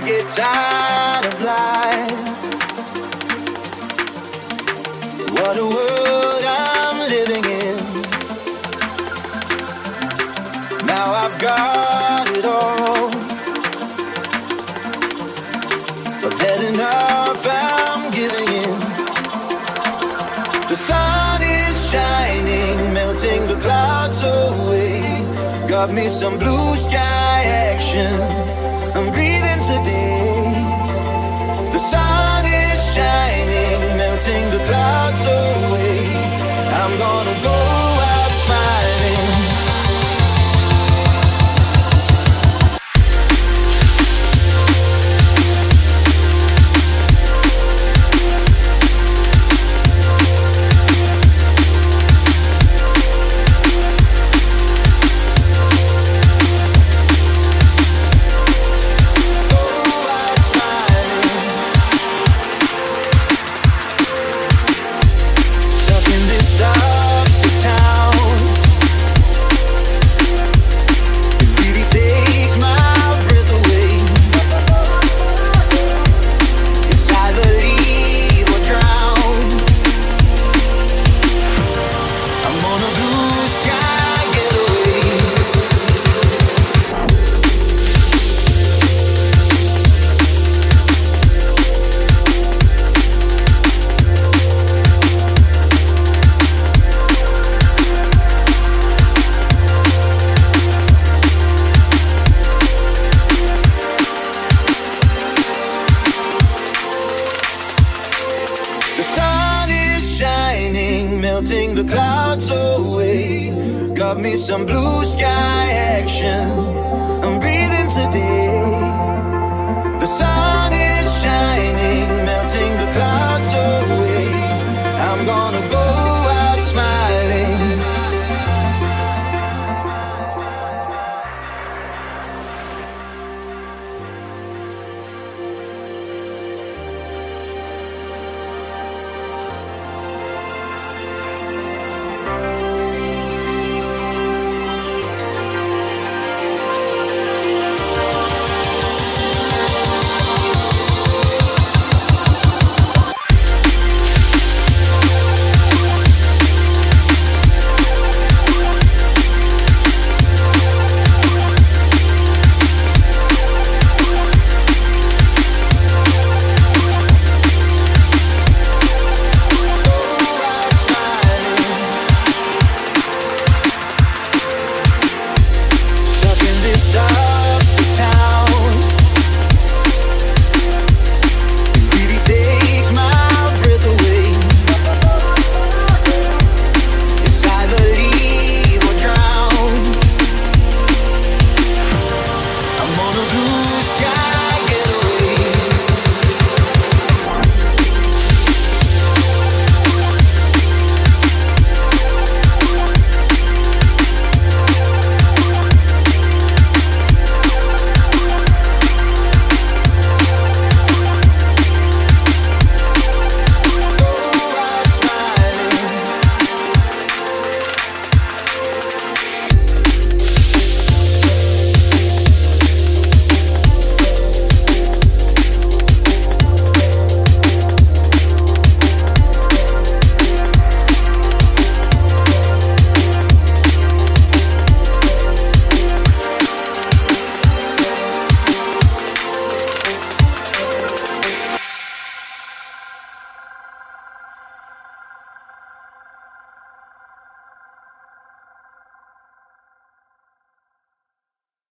get tired of life. What a world I'm living in. Now I've got it all. I've had enough, I'm giving in. The sun is shining, melting the clouds away. Got me some blue sky action, I'm breathing today. The sun is shining, melting the clouds away. I'm gonna go out smiling. Melting the clouds away. Got me some blue sky action, I'm breathing today. The sun is shining,